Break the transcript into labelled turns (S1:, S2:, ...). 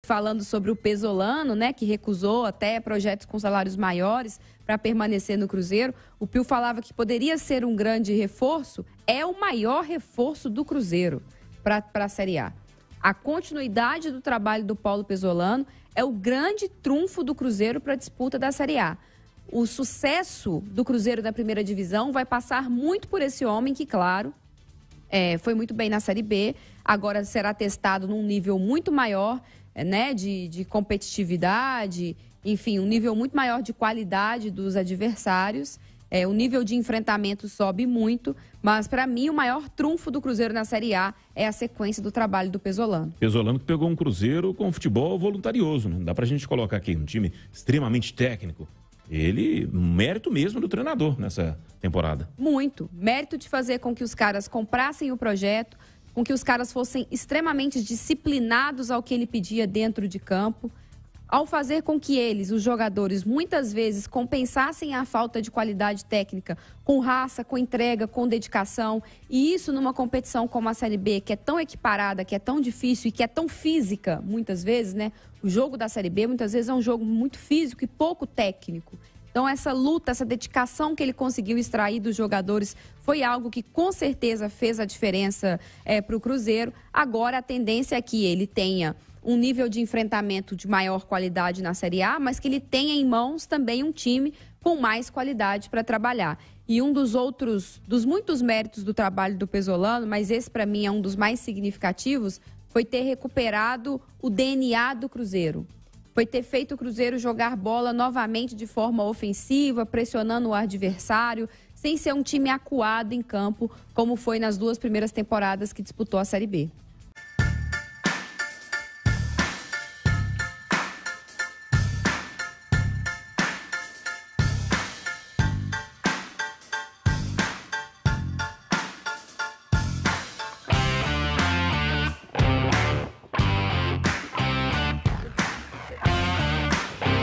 S1: falando sobre o Pesolano, né, que recusou até projetos com salários maiores para permanecer no Cruzeiro. O Pio falava que poderia ser um grande reforço, é o maior reforço do Cruzeiro para a Série A. A continuidade do trabalho do Paulo Pesolano é o grande trunfo do Cruzeiro para a disputa da Série A. O sucesso do Cruzeiro na primeira divisão vai passar muito por esse homem que, claro, foi muito bem na Série B, agora será testado num nível muito maior, né, de competitividade, enfim, um nível muito maior de qualidade dos adversários. O nível de enfrentamento sobe muito, mas para mim o maior trunfo do Cruzeiro na Série A é a sequência do trabalho do Pesolano.
S2: Pesolano que pegou um Cruzeiro com futebol voluntarioso, não dá pra gente colocar aqui um time extremamente técnico. Ele, mérito mesmo do treinador nessa temporada.
S1: Muito. Mérito de fazer com que os caras comprassem o projeto, com que os caras fossem extremamente disciplinados ao que ele pedia dentro de campo, ao fazer com que eles, os jogadores, muitas vezes compensassem a falta de qualidade técnica com raça, com entrega, com dedicação. E isso numa competição como a Série B, que é tão equiparada, que é tão difícil e que é tão física, muitas vezes, né? O jogo da Série B, muitas vezes, é um jogo muito físico e pouco técnico. Então, essa luta, essa dedicação que ele conseguiu extrair dos jogadores foi algo que, com certeza, fez a diferença para o Cruzeiro. Agora, a tendência é que ele tenha um nível de enfrentamento de maior qualidade na Série A, mas que ele tenha em mãos também um time com mais qualidade para trabalhar. E um dos muitos méritos do trabalho do Pesolano, mas esse para mim é um dos mais significativos, foi ter recuperado o DNA do Cruzeiro. Foi ter feito o Cruzeiro jogar bola novamente de forma ofensiva, pressionando o adversário, sem ser um time acuado em campo, como foi nas 2 primeiras temporadas que disputou a Série B.